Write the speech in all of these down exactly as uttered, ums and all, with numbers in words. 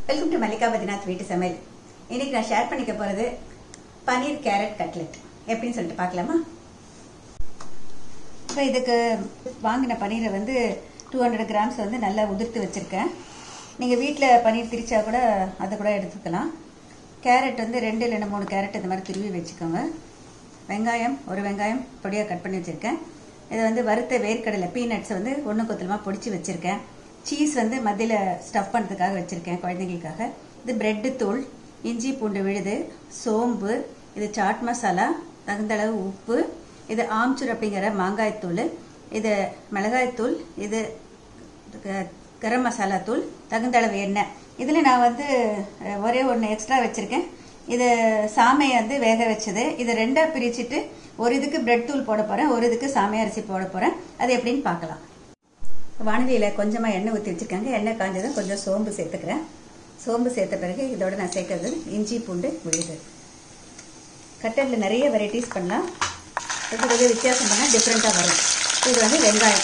Welcome to Mallika Badrinath வீட்டு சமையல். இன்னைக்கு நான் ஷேர் பண்ணிக்க போறது பன்னீர் கேரட் கட்லெட் எப்படின்னு சொல்லிட்டு பார்க்கலாமா? இப்போ இதுக்கு வாங்கின பன்னீரை வந்து டூ ஹண்ட்ரட் கிராம்ஸ் வந்து நல்லா உதிர்த்து வச்சிருக்கேன். நீங்கள் வீட்டில் பன்னீர் திரிச்சா கூட அதை கூட எடுத்துக்கலாம். கேரட் வந்து ரெண்டு இல்லைன்னா மூணு கேரட் இந்த மாதிரி திருவி வச்சுக்கோங்க. வெங்காயம் ஒரு வெங்காயம் பொடியாக கட் பண்ணி வச்சுருக்கேன். இதை வந்து வறுத்த வேர்க்கடலை பீனட்ஸ் வந்து ஒன்று கொத்தலமாக பொடிச்சு வச்சுருக்கேன். சீஸ் வந்து மத்தியில் ஸ்டஃப் பண்ணுறதுக்காக வச்சுருக்கேன் குழந்தைங்களுக்காக. இது பிரெட்டு தூள், இஞ்சி பூண்டு விழுது, சோம்பு, இது சாட் மசாலா, தகுந்தளவு உப்பு, இது ஆம்ச்சூர் அப்படிங்கிற மாங்காய்த்தூள், இது மிளகாய்த்தூள், இது கரம் மசாலா தூள், தகுந்தளவு எண்ணெய். இதில் நான் வந்து ஒரே ஒன்று எக்ஸ்ட்ரா வச்சுருக்கேன். இது சாமையை வந்து வேக வச்சது. இதை ரெண்டாக பிரிச்சுட்டு ஒரு இதுக்கு பிரெட் தூள் போட போகிறேன், ஒரு இதுக்கு சாமை அரிசி போட போகிறேன். அது எப்படின்னு பார்க்கலாம். வானலியில் கொஞ்சமாக எண்ணெய் ஊற்றி வச்சுருக்காங்க. எண்ணெய் காஞ்சதும் கொஞ்சம் சோம்பு சேர்த்துக்கிறேன். சோம்பு சேர்த்த பிறகு இதோட நான் சேர்க்கறது இஞ்சி பூண்டு விழுது. கட்டரில் நிறைய வெரைட்டிஸ் பண்ணலாம். கொஞ்சம் கொஞ்சம் வித்தியாசம் பண்ணால் டிஃப்ரெண்ட்டாக வரும். இது வந்து வெங்காயம்.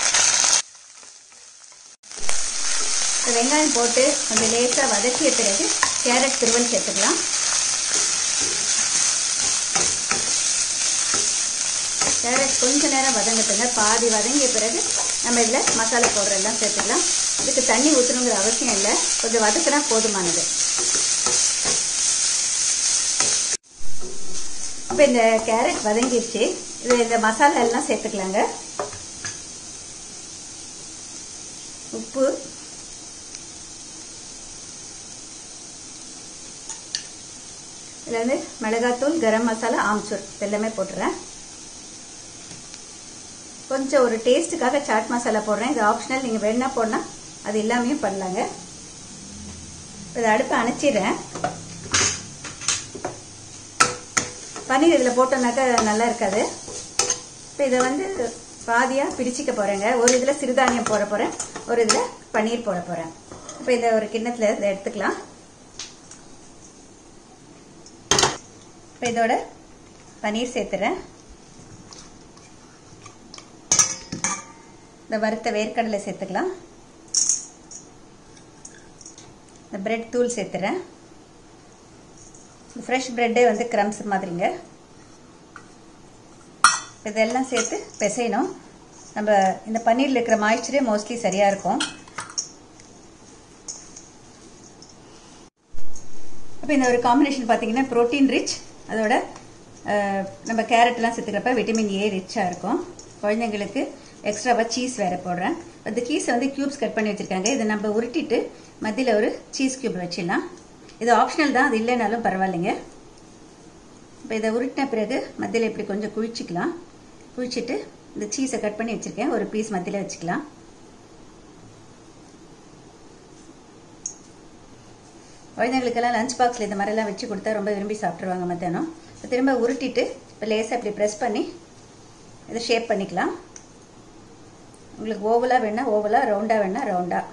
வெங்காயம் போட்டு கொஞ்சம் லேசாக வதக்கிய பிறகு கேரட் துருவல் சேர்த்துக்கலாம். கேரட் கொஞ்ச நேரம் வதங்கட்டுங்க. பாதி வதங்கிய பிறகு நம்ம இதில் மசாலா பவுடர் எல்லாம் சேர்த்துக்கலாம். இதுக்கு தண்ணி ஊற்றணுங்கிற அவசியம் இல்லை, கொஞ்சம் வதக்கினா போதுமானது. இப்போ இந்த கேரட் வதங்கிடுச்சு. இது இந்த மசாலா எல்லாம் சேர்த்துக்கலாங்க. உப்பு, இதில் வந்து மிளகாத்தூள், கரம் மசாலா, ஆம்ச்சூர் எல்லாமே போட்டுறேன். கொஞ்சம் ஒரு டேஸ்ட்டுக்காக சாட் மசாலா போடுறேன். இது ஆப்ஷனல், நீங்கள் வேணா போடலாம், அது எல்லாமே பண்ணலாங்க. இதை அடுப்பை அணைச்சிடுறேன். பன்னீர் இதில் போட்டோம்னாக்கா நல்லா இருக்காது. இப்போ இதை வந்து பாதியாக பிரிச்சுக்க போகிறேங்க. ஒரு இதில் சிறுதானியம் போட போகிறேன், ஒரு இதில் பன்னீர் போட போகிறேன். இப்போ இதை ஒரு கிண்ணத்தில் இதை எடுத்துக்கலாம். இப்போ இதோட பன்னீர் சேர்த்துறேன். இந்த வறுத்த வேர்க்கடலை சேர்த்துக்கலாம். இந்த பிரெட் தூள் சேர்த்துறேன். ஃப்ரெஷ் பிரெட்டே வந்து கிரம்ஸ் மாதிரிங்க. இதெல்லாம் சேர்த்து பிசையணும். நம்ம இந்த பன்னீரில் இருக்கிற மாய்ச்சரே மோஸ்ட்லி சரியாக இருக்கும். அப்போ இந்த ஒரு காம்பினேஷன் பார்த்தீங்கன்னா ப்ரோட்டீன் ரிச், அதோட நம்ம கேரட்லாம் சேர்த்துக்கிறப்ப விட்டமின் ஏ ரிச்சாக இருக்கும். குழந்தைங்களுக்கு எக்ஸ்ட்ராவாக சீஸ் வேறு போடுறேன். அந்த சீஸை வந்து க்யூப்ஸ் கட் பண்ணி வச்சுருக்காங்க. இதை நம்ம உருட்டிட்டு மத்தியில் ஒரு சீஸ் க்யூப் வச்சிடலாம். இது ஆப்ஷனல் தான், அது இல்லைனாலும் பரவாயில்லைங்க. இப்போ இதை உருட்டின பிறகு மத்தியில் இப்படி கொஞ்சம் குழிச்சிக்கலாம். குழிச்சிட்டு இந்த சீஸை கட் பண்ணி வச்சுருக்கேன், ஒரு பீஸ் மத்தியில் வச்சுக்கலாம். குழந்தைங்களுக்கெல்லாம் லஞ்ச் பாக்ஸில் இந்த மாதிரிலாம் வச்சு கொடுத்தா ரொம்ப விரும்பி சாப்பிட்ருவாங்க மத்தியானம். இப்போ திரும்ப உருட்டிட்டு இப்போ லேசாக இப்படி ப்ரெஸ் பண்ணி இதை ஷேப் பண்ணிக்கலாம். உங்களுக்கு ஓவலாக வேணா ஓவலாக, ரவுண்டாக வேணா ரவுண்டாக.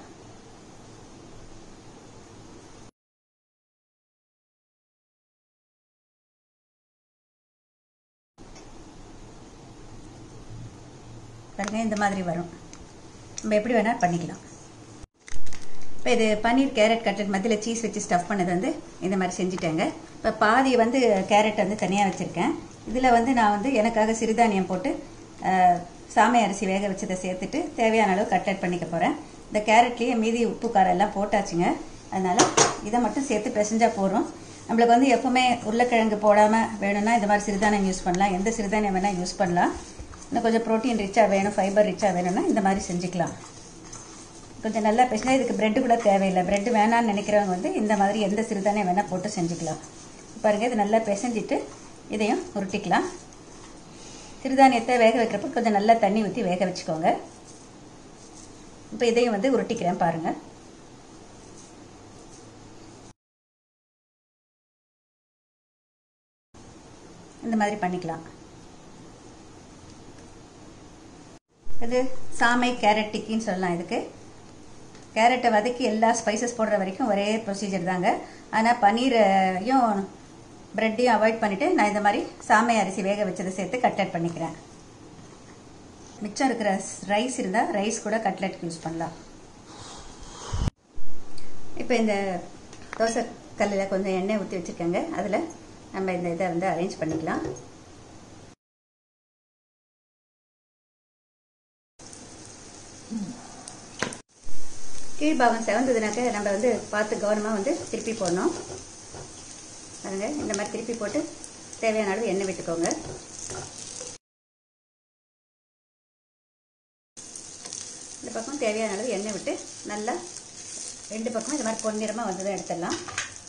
பாருங்க, இந்த மாதிரி வரும். நம்ம எப்படி வேணால் பண்ணிக்கலாம். இப்போ இது பன்னீர் கேரட் கட்லெட் மத்தியில் சீஸ் வச்சு ஸ்டஃப் பண்ணது வந்து இந்த மாதிரி செஞ்சுட்டேங்க. இப்போ பாதி வந்து கேரட் வந்து தனியாக வச்சுருக்கேன். இதில் வந்து நான் வந்து எனக்காக சிறுதானியம் போட்டு சாமை அரிசி வேக வச்சதை சேர்த்துட்டு தேவையான அளவு கட்லெட் பண்ணிக்க போகிறேன். இந்த கேரட்லேயே மீதி உப்பு காரம் எல்லாம் போட்டாச்சுங்க. அதனால் இதை மட்டும் சேர்த்து பிசைஞ்சா போகிறோம். நம்மளுக்கு வந்து எப்பவுமே உருளைக்கிழங்கு போடாமல் வேணும்னா இந்த மாதிரி சிறுதானியம் யூஸ் பண்ணலாம். எந்த சிறுதானியம் வேணால் யூஸ் பண்ணலாம். இன்னும் கொஞ்சம் ப்ரோட்டீன் ரிச்சாக வேணும், ஃபைபர் ரிச்சாக வேணும்னா இந்த மாதிரி செஞ்சுக்கலாம். கொஞ்சம் நல்லா பிசைஞ்சா இதுக்கு பிரெட்டு கூட தேவையில்லை. பிரெட்டு வேணான்னு நினைக்கிறவங்க வந்து இந்த மாதிரி எந்த சிறுதானியம் வேணால் போட்டு செஞ்சுக்கலாம். பாருங்கள், இது நல்லா பிசைஞ்சிட்டு இதையும் உருட்டிக்கலாம். சிறுதானியத்தை வேக வைக்கிறப்ப கொஞ்சம் நல்லா தண்ணி ஊற்றி வேக வச்சுக்கோங்க. இப்போ இதையும் வந்து உருட்டிக்கிறேன் பாருங்கள். இந்த மாதிரி பண்ணிக்கலாம். இது சாமை கேரட் டிக்கின்னு சொல்லலாம். இதுக்கு கேரட்டை வதக்கி எல்லா ஸ்பைசஸ் போடுற வரைக்கும் ஒரே ப்ரொசீஜர் தாங்க. ஆனால் பன்னீரையும் பிரெட்டையும் அவாய்ட் பண்ணிவிட்டு நான் இந்த மாதிரி சாமை அரிசி வேக வச்சதை சேர்த்து கட்லெட் பண்ணிக்கிறேன். மிச்சம் இருக்கிற ரைஸ் இருந்தால் ரைஸ் கூட கட்லெட் யூஸ் பண்ணலாம். இப்போ இந்த தோசை கல்லில் கொஞ்சம் எண்ணெய் ஊற்றி வச்சுருக்கேங்க. அதில் நம்ம இந்த இதை வந்து அரேஞ்ச் பண்ணிக்கலாம். கீழ்பாகம் செவந்ததுனாக்க நம்ம வந்து பார்த்து கவனமாக வந்து திருப்பி போடணும். பாருங்க, இந்த மாதிரி திருப்பி போட்டு தேவையான அளவு எண்ணெய் விட்டுக்கோங்க. இந்த பக்கம் தேவையான அளவு எண்ணெய் விட்டு நல்லா ரெண்டு பக்கம் இந்த மாதிரி பொன்னிறமாக வந்ததை எடுத்துடலாம்.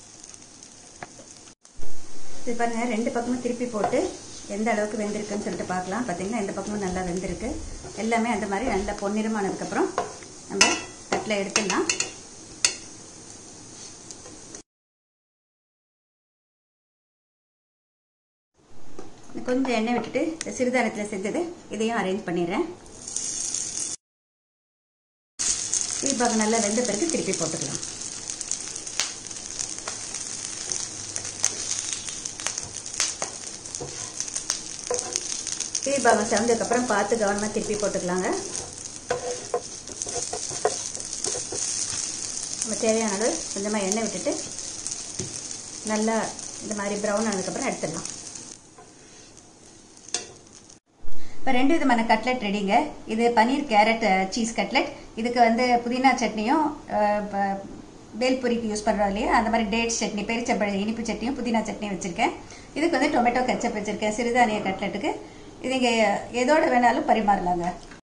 இது பாருங்க, ரெண்டு பக்கமும் திருப்பி போட்டு எந்த அளவுக்கு வெந்திருக்குன்னு சொல்லிட்டு பார்க்கலாம். பார்த்தீங்கன்னா இந்த பக்கமும் நல்லா வெந்திருக்கு. எல்லாமே அந்த மாதிரி நல்லா பொன்னிறமானதுக்கப்புறம் நம்ம தட்டில் எடுத்துடலாம். கொஞ்சம் எண்ணெய் விட்டுட்டு சிறுதானியத்தில் செஞ்சது இதையும் அரேஞ்ச் பண்ணிடுறேன். கீழ்பாகம் நல்லா வெந்த பிறகு திருப்பி போட்டுக்கலாம். கீழ்பாகம் செவந்ததுக்கப்புறம் பார்த்து கவனமாக திருப்பி போட்டுக்கலாங்க. நம்ம தேவையான அளவு கொஞ்சமாக எண்ணெய் விட்டுட்டு நல்லா இந்த மாதிரி ப்ரௌன் ஆனதுக்கப்புறம் எடுத்துடலாம். இப்போ ரெண்டு விதமான கட்லெட் ரெடிங்க. இது பன்னீர் கேரட் சீஸ் கட்லெட். இதுக்கு வந்து புதினா சட்னியும் பேல்பூரிக்கு யூஸ் பண்ணுறோம் இல்லையா, அந்த மாதிரி டேட்ஸ் சட்னி, பெரிச்சம்பழ இனிப்பு சட்னியும் புதினா சட்னியும் வச்சுருக்கேன். இதுக்கு வந்து டொமேட்டோ கெச்சப் வச்சுருக்கேன். சிறுதானிய கட்லெட்டுக்கு இது இங்கே எதோடு வேணாலும் பரிமாறலாங்க.